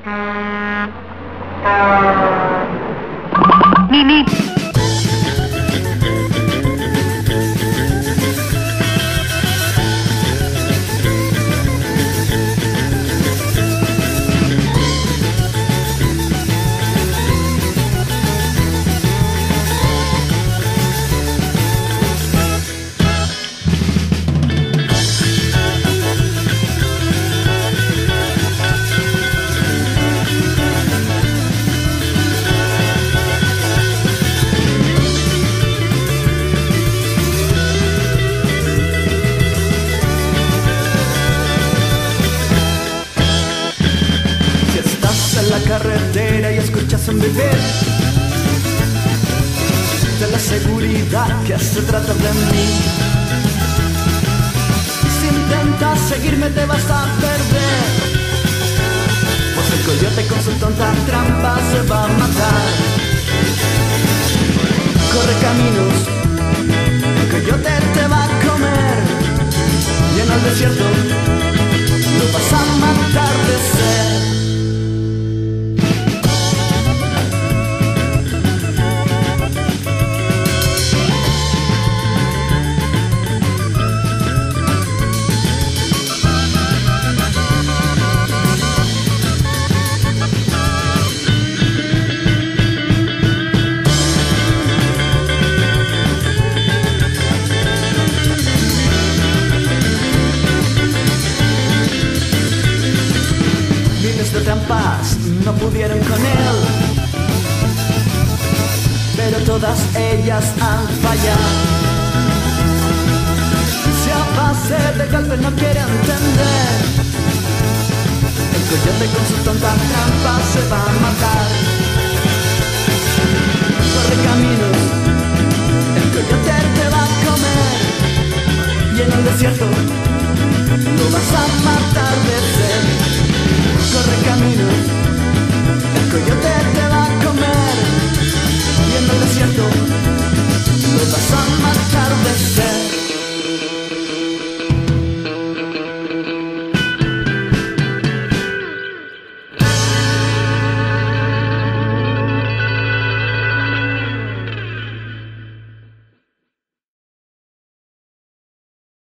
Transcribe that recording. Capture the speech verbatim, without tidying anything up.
Mimi. La carretera y escuchas un vivir de la seguridad que se trata de mí. Si intentas seguirme te vas a perder, pues el coyote con su tonta trampa se va a matar. Corre caminos, el coyote te va a comer, y en el desierto lo vas a matar de sed. De trampas no pudieron con él, pero todas ellas han fallado. Si a base de golpes no quiere entender, el coyote con su tonta trampa se va a matar. Corre caminos, el coyote te va a comer, y en el desierto